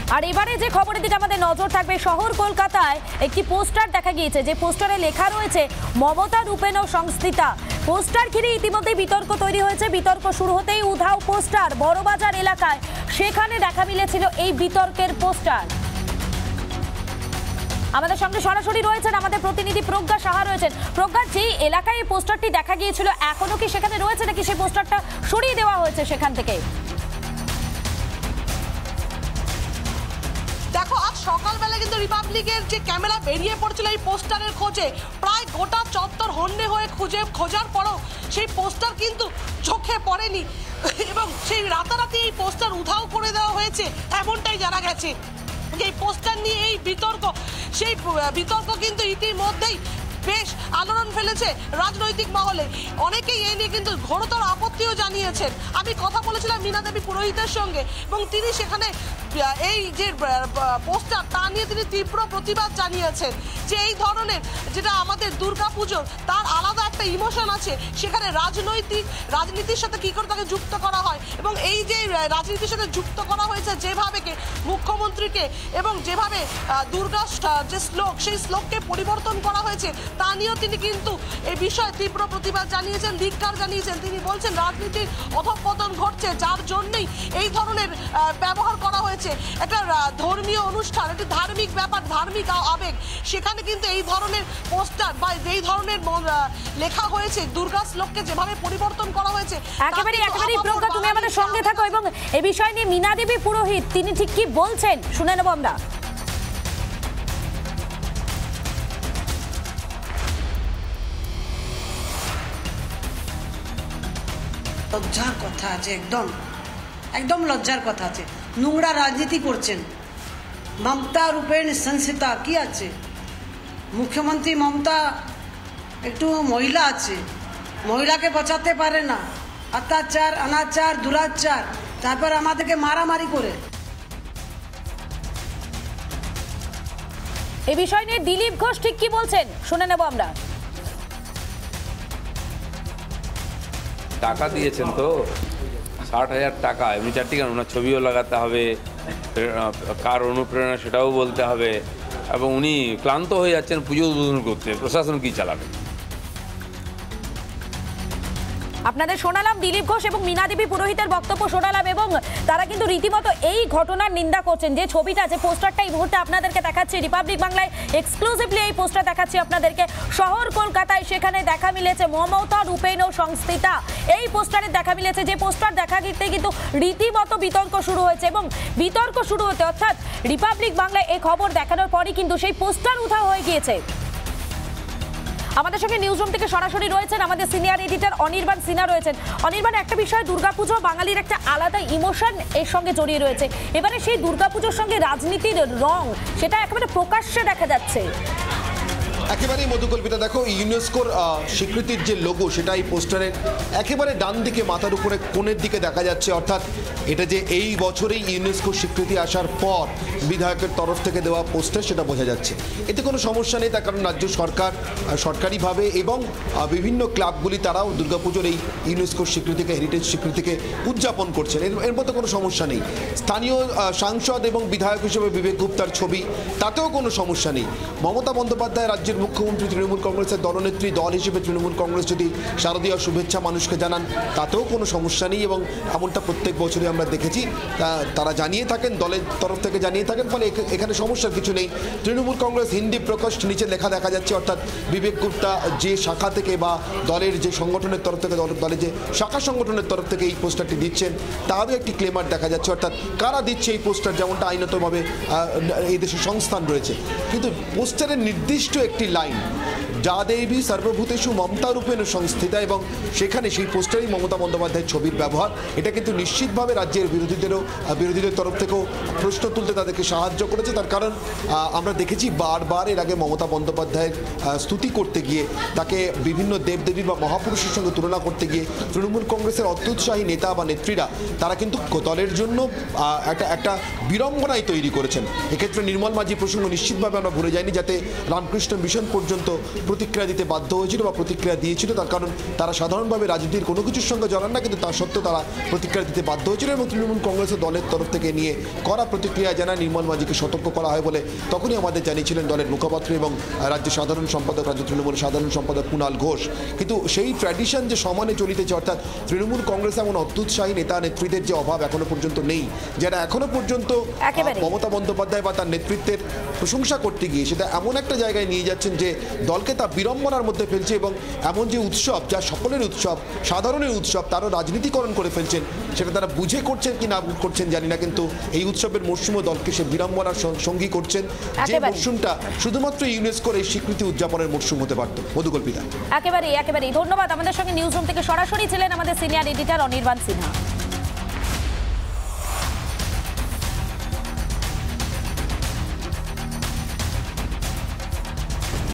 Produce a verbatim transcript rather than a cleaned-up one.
আর এবারে যে খবরের দিকে আমাদের নজর থাকবে, শহর কলকাতায় একটি পোস্টার দেখা গিয়েছে, যে পোস্টারে লেখা রয়েছে মমতা রূপেণ সংস্থিতা। পোস্টার ঘিরে ইতিমধ্যে বিতর্ক তৈরি হয়েছে। বিতর্ক শুরু হতেই উধাও পোস্টার বড়বাজার এলাকায়, সেখানে দেখা মিলেছিল এই বিতর্কের পোস্টার। আমাদের সঙ্গে সরাসরি রয়েছেন আমাদের প্রতিনিধি প্রজ্ঞা সাহা রয়েছেন। প্রজ্ঞা, যেই এলাকায় এই পোস্টারটি দেখা গিয়েছিল এখনো কি সেখানে রয়েছে, নাকি সেই পোস্টারটা সরিয়ে দেওয়া হয়েছে সেখান থেকে? দেখো, আজ সকালবেলা কিন্তু রিপাবলিকের যে ক্যামেরা বেরিয়ে পড়ছিল এই পোস্টারের খোঁজে, প্রায় গোটা চত্বর হন্যে হয়ে খুঁজে খোঁজার পরও সেই পোস্টার কিন্তু চোখে পড়েনি এবং সেই রাতারাতি এই পোস্টার উধাও করে দেওয়া হয়েছে এমনটাই জানা গেছে। এই পোস্টার নিয়ে এই বিতর্ক, সেই বিতর্ক কিন্তু ইতিমধ্যেই বেশ আলোড়ন ফেলেছে রাজনৈতিক মহলে। অনেকেই এই নিয়ে কিন্তু ঘোরতর আপত্তিও জানিয়েছেন। আমি কথা বলেছিলাম মীনা দেবী পুরোহিতের সঙ্গে এবং তিনি সেখানে এই যে পোস্টার তা নিয়ে তিনি তীব্র প্রতিবাদ জানিয়েছেন যে এই ধরনের, যেটা আমাদের দুর্গাপুজোর তার আলাদা একটা ইমোশন আছে, সেখানে রাজনৈতিক রাজনীতির সাথে কী করে তাকে যুক্ত করা হয় এবং এই যে রাজনীতির সাথে যুক্ত করা হয়েছে যেভাবে মুখ্যমন্ত্রীকে এবং যেভাবে দুর্গা যে শ্লোক, সেই শ্লোককে পরিবর্তন করা হয়েছে তা নিয়েও তিনি কিন্তু এই বিষয়ে তীব্র প্রতিবাদ জানিয়েছেন, ধিক্কার জানিয়েছেন। তিনি বলছেন রাজনীতির অধঃপতন ঘটছে, যার জন্যই এই ধরনের ব্যবহার করা হয়েছে। একটা ধর্মীয় অনুষ্ঠান, একটি ধার্মিক ব্যাপার, ধার্মিক আবেগ, সেখানে কিন্তু এই ধরনের পোস্টার বা এই ধরনের লেখা হয়েছে, দুর্গা শ্লোককে যেভাবে পরিবর্তন করা হয়েছে। একেবারে একেবারে প্রজ্ঞা, তুমি আমাদের সঙ্গে থাকো এবং এই বিষয় নিয়ে মীনা দেবী পুরোহিত তিনি ঠিক কি বলছেন শুনে নেব আমরা। লজ্জার কথা আছে, একদম একদম লজ্জার কথা আছে। নোংরা রাজনীতি করছেন। মমতা রূপেণ সংস্থিতা কি আছে? মুখ্যমন্ত্রী মমতা একটু মহিলা আছে, মহিলাকে বাঁচাতে পারে না, অত্যাচার, অনাচার, দুরাচার, তারপর আমাদেরকে মারামারি করে। এই বিষয় নিয়ে দিলীপ ঘোষ ঠিক কি বলছেন শুনে নেব আমরা। টাকা দিয়েছেন তো ষাট হাজার টাকা, এমনি চারটি কেন, ওনার ছবিও লাগাতে হবে, কার অনুপ্রেরণা সেটাও বলতে হবে, এবং উনি ক্লান্ত হয়ে যাচ্ছেন পুজো উদ্বোধন করতে, প্রশাসন কি চালাবে? আপনাদের শোনালাম দিলীপ ঘোষ এবং মীনা দেবী পুরোহিতের বক্তব্য শোনালাম এবং তারা কিন্তু রীতিমতো এই ঘটনার নিন্দা করছেন। যে ছবিটা, যে পোস্টারটা এই মুহূর্তে আপনাদেরকে দেখাচ্ছি, রিপাবলিক বাংলায় এক্সক্লুসিভলি এই পোস্টার দেখাচ্ছি আপনাদেরকে, শহর কলকাতায়, সেখানে দেখা মিলেছে মমতা রূপেণ সংস্থিতা। এই পোস্টারে দেখা মিলেছে, যে পোস্টার দেখা গিয়ে কিন্তু রীতিমতো বিতর্ক শুরু হয়েছে এবং বিতর্ক শুরু হতে অর্থাৎ রিপাবলিক বাংলায় এই খবর দেখানোর পরই কিন্তু সেই পোস্টার উধাও হয়ে গিয়েছে। আমাদের সঙ্গে নিউজরুম থেকে সরাসরি রয়েছেন আমাদের সিনিয়র এডিটর অনির্বাণ সিনহা রয়েছেন। অনির্বাণ, একটা বিষয়, দুর্গাপুজো বাঙালির একটা আলাদা ইমোশন এর সঙ্গে জড়িয়ে রয়েছে। এবারে সেই দুর্গাপুজোর সঙ্গে রাজনীতির রং, সেটা একেবারে প্রকাশ্যে দেখা যাচ্ছে। একেবারেই মধুকল্পিতা, দেখো ইউনেস্কোর স্বীকৃতির যে লোগো সেটা এই পোস্টারের একেবারে ডান দিকে মাথার উপরে কোণের দিকে দেখা যাচ্ছে। অর্থাৎ এটা যে এই বছরেই ইউনেস্কো স্বীকৃতি আসার পর বিধায়কের তরফ থেকে দেওয়া পোস্টার, সেটা বোঝা যাচ্ছে। এতে কোনো সমস্যা নেই, তার কারণ রাজ্য সরকার সরকারিভাবে এবং বিভিন্ন ক্লাবগুলি তারাও দুর্গাপুজোর এই ইউনেস্কোর স্বীকৃতিকে, হেরিটেজ স্বীকৃতিকে উদযাপন করছেন। এর এর মধ্যে কোনো সমস্যা নেই। স্থানীয় সাংসদ এবং বিধায়ক হিসেবে বিবেক গুপ্তার ছবি, তাতেও কোনো সমস্যা নেই। মমতা বন্দ্যোপাধ্যায় রাজ্যের মুখ্যমন্ত্রী, তৃণমূল কংগ্রেসের দলনেত্রী, দল হিসেবে তৃণমূল কংগ্রেস যদি শারদীয় শুভেচ্ছা মানুষকে জানান, তাতেও কোনো সমস্যা নেই এবং এমনটা প্রত্যেক বছরই আমরা দেখেছি তারা জানিয়ে থাকেন, দলের তরফ থেকে জানিয়ে থাকেন, ফলে এখানে সমস্যার কিছু নেই। তৃণমূল কংগ্রেস হিন্দি প্রকোষ্ঠ নিচে লেখা দেখা যাচ্ছে, অর্থাৎ বিবেক গুপ্তা যে শাখা থেকে বা দলের যে সংগঠনের তরফ থেকে, দলের যে শাখা সংগঠনের তরফ থেকে এই পোস্টারটি দিচ্ছেন তারও একটি ক্লেমার দেখা যাচ্ছে, অর্থাৎ কারা দিচ্ছে এই পোস্টার, যেমনটা আইনতভাবে এই দেশে সংস্থান রয়েছে। কিন্তু পোস্টারের নির্দিষ্ট একটি লাইন, যা দেবী সর্বভূতেষু মমতা রূপেণ সংস্থিতা, এবং সেখানে সেই পোস্টারেই মমতা বন্দ্যোপাধ্যায়ের ছবির ব্যবহার, এটা কিন্তু নিশ্চিতভাবে রাজ্যের বিরোধীদেরও বিরোধীদের তরফ থেকেও প্রশ্ন তুলতে তাদেরকে সাহায্য করেছে। তার কারণ আমরা দেখেছি বারবার এর আগে মমতা বন্দ্যোপাধ্যায়ের স্তুতি করতে গিয়ে, তাকে বিভিন্ন দেবদেবী বা মহাপুরুষের সঙ্গে তুলনা করতে গিয়ে তৃণমূল কংগ্রেসের অত্যুৎসাহী নেতা বা নেত্রীরা তারা কিন্তু দলের জন্য একটা একটা বিড়ম্বনাই তৈরি করেছেন। এক্ষেত্রে নির্মল মাঝি প্রসঙ্গ নিশ্চিতভাবে আমরা ভুলে যাইনি, যাতে রামকৃষ্ণ মিশন পর্যন্ত প্রতিক্রিয়া দিতে বাধ্য হয়েছিল বা প্রতিক্রিয়া দিয়েছিল, তার কারণ তারা সাধারণভাবে রাজনীতির কোনো কিছুর সঙ্গে জড়ান না, কিন্তু তা সত্ত্বেও তারা প্রতিক্রিয়া দিতে বাধ্য হয়েছিল এবং তৃণমূল কংগ্রেসের দলের তরফ থেকে নিয়ে কড়া প্রতিক্রিয়া জানায় নির্মল মাঝিকে সতর্ক করা হয় বলে তখনই আমাদের জানিয়েছিলেন দলের মুখপাত্র এবং রাজ্য সাধারণ সম্পাদক, রাজ্য তৃণমূল সাধারণ সম্পাদক কুণাল ঘোষ। কিন্তু সেই ট্র্যাডিশন যে সমানে চলিতেছে, অর্থাৎ তৃণমূল কংগ্রেস এমন অত্যুৎসাহী নেতা নেত্রীদের যে অভাব এখনো পর্যন্ত নেই, যারা এখনো পর্যন্ত একেবারে। মমতা বন্দ্যোপাধ্যায় বা তার নেতৃত্বের প্রশংসা করতে গিয়ে সেটা এমন একটা জায়গায় নিয়ে যাচ্ছেন যে দলকে তা বিড়ম্বনার মধ্যে ফেলছে এবং এমন যে উৎসব যা সকলের উৎসব, সাধারণের উৎসব, তারও রাজনীতিকরণ করে ফেলছেন। সেটা তারা বুঝে করছেন কি না করছেন জানি না, কিন্তু এই উৎসবের মরশুমও দলকে সে বিড়ম্বনার সঙ্গী করছেন, যে একেবারে। মরশুমটা শুধুমাত্র ইউনেস্কোর এই স্বীকৃতি উদযাপনের মরশুম হতে পারত। মধুকল্পিতা। একেবারেই একেবারেই ধন্যবাদ। আমাদের সঙ্গে নিউজ রুম থেকে সরাসরি ছিলেন আমাদের সিনিয়র এডিটর অনির্বাণ সিনহা।